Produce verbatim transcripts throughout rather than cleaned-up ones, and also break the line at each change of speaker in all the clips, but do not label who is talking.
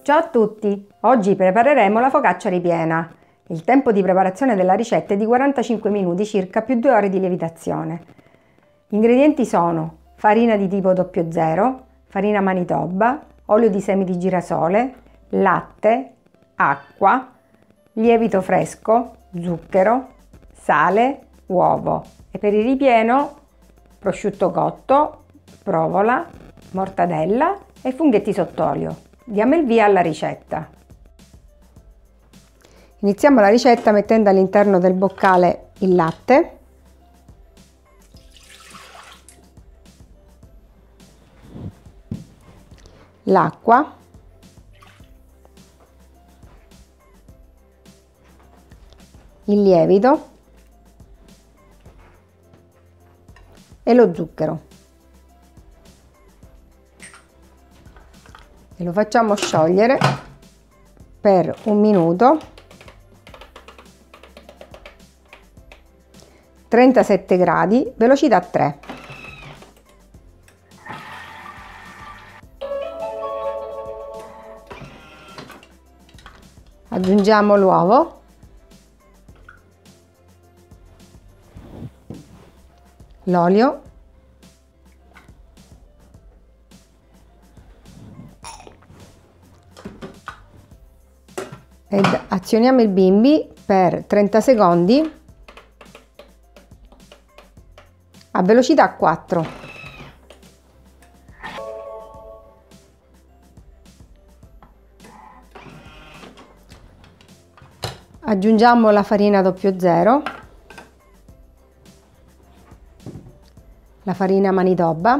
Ciao a tutti! Oggi prepareremo la focaccia ripiena. Il tempo di preparazione della ricetta è di quarantacinque minuti circa più due ore di lievitazione. Gli ingredienti sono farina di tipo zero zero, farina Manitoba, olio di semi di girasole, latte, acqua, lievito fresco, zucchero, sale, uovo e per il ripieno prosciutto cotto, provola, mortadella e funghetti sott'olio. Diamo il via alla ricetta. Iniziamo la ricetta mettendo all'interno del boccale il latte, l'acqua, il lievito e lo zucchero. E lo facciamo sciogliere per un minuto, trentasette gradi, velocità tre. Aggiungiamo l'uovo, l'olio, ed azioniamo il bimbi per trenta secondi a velocità quattro. Aggiungiamo la farina zero zero, la farina Manitoba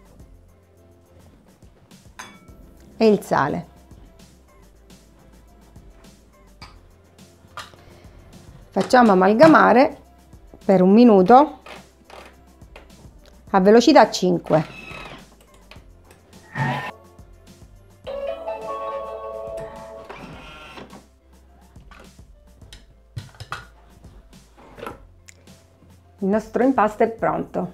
e il sale. Facciamo amalgamare per un minuto a velocità cinque. Il nostro impasto è pronto.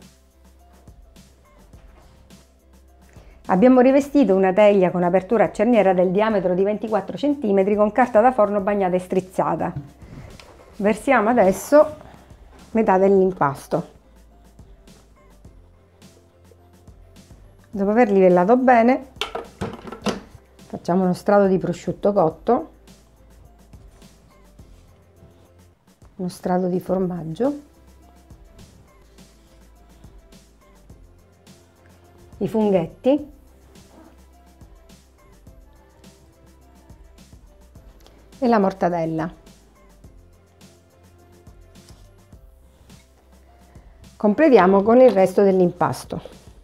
Abbiamo rivestito una teglia con apertura a cerniera del diametro di ventiquattro centimetri con carta da forno bagnata e strizzata. Versiamo adesso metà dell'impasto. Dopo aver livellato bene, facciamo uno strato di prosciutto cotto, uno strato di formaggio, i funghetti e la mortadella. Completiamo con il resto dell'impasto.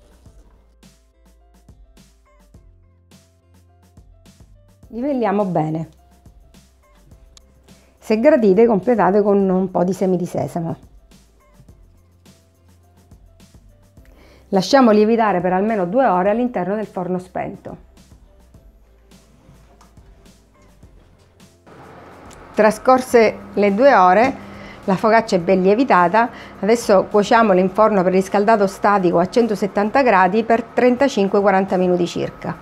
Livelliamo bene. Se gradite, completate con un po' di semi di sesamo. Lasciamo lievitare per almeno due ore all'interno del forno spento. Trascorse le due ore, la focaccia è ben lievitata. Adesso cuociamola in forno preriscaldato statico a centosettanta gradi per trentacinque quaranta minuti circa.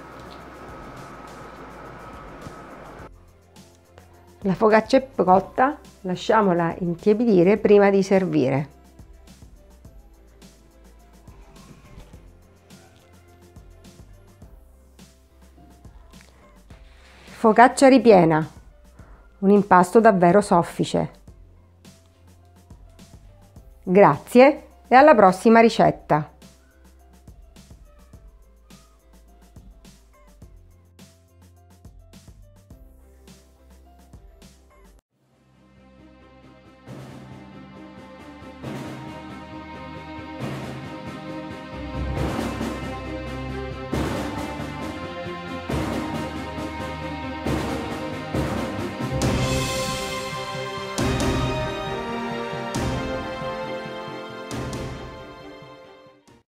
La focaccia è cotta, lasciamola intiepidire prima di servire. Focaccia ripiena, un impasto davvero soffice. Grazie e alla prossima ricetta!